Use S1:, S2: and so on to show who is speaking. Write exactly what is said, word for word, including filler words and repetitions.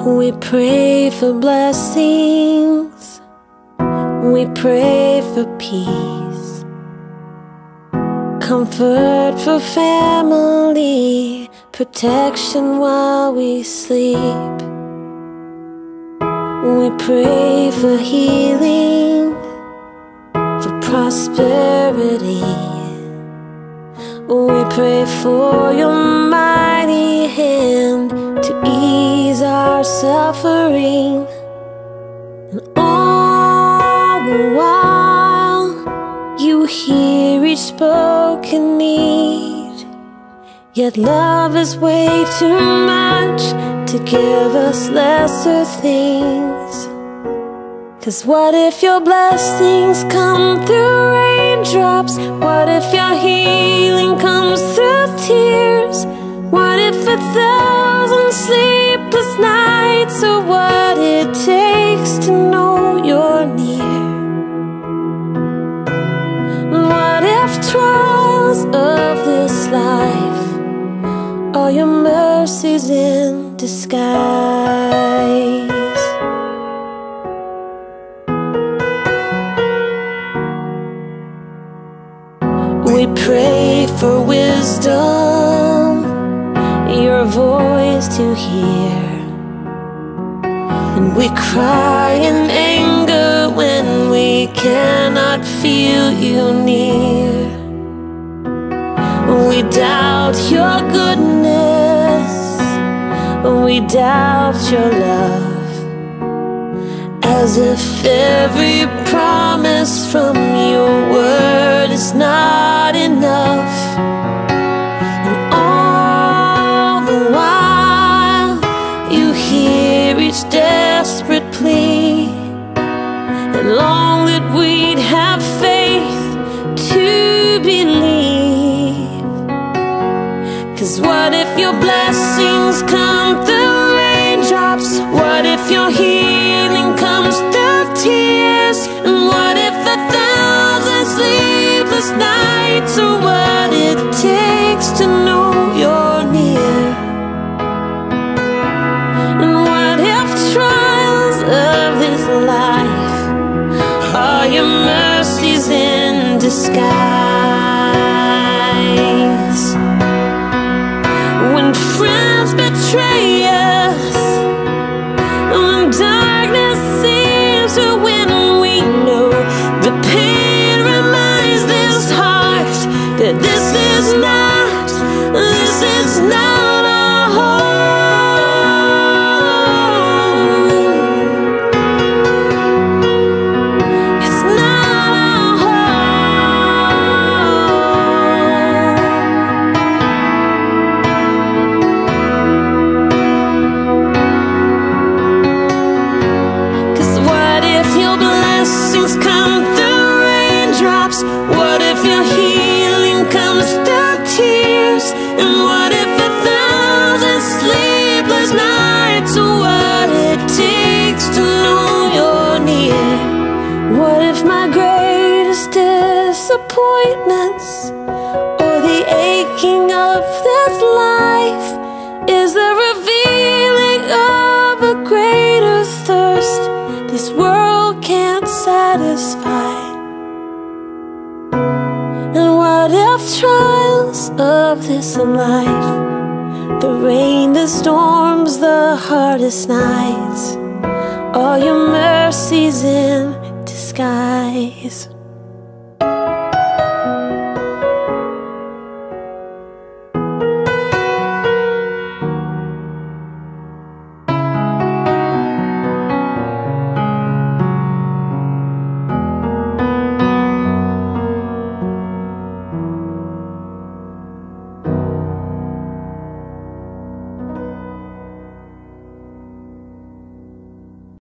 S1: We pray for blessings, we pray for peace, comfort for family, protection while we sleep. We pray for healing, for prosperity. We pray for your mighty hand to ease our suffering. And all the while you hear each spoken need. Yet love is way too much to give us lesser things. 'Cause what if your blessings come through raindrops? What if your healing comes through tears? What if a thousand sleepless nights are what it takes to know you're near? What if trials of this life are your mercies in disguise? We pray for wisdom, your voice to hear. And we cry in anger when we cannot feel you near. We doubt your goodness, we doubt your love, as if every promise from your word is not enough. And all the while you hear each desperate plea, and long that we'd have faith to believe. 'Cause what if your blessings come through raindrops? What if your healing comes through tears? And what if a thousand sleepless nights are what it takes to know you're near? And what if trials of this life are your mercies in disguise? When friends betray us, when darkness seems to win, we know the pain reminds this heart that this is not, this is not our home. It's not our home. 'Cause what if your blessings come through raindrops? What if your healing comes through tears? And what if a thousand sleepless nights are what it takes to know you're near? What if my greatest disappointments, or the aching of this life, is the revealing of a greater thirst this world can't satisfy? And what if trials of this life, the rain, the storms, the hardest nights, are your mercies in disguise?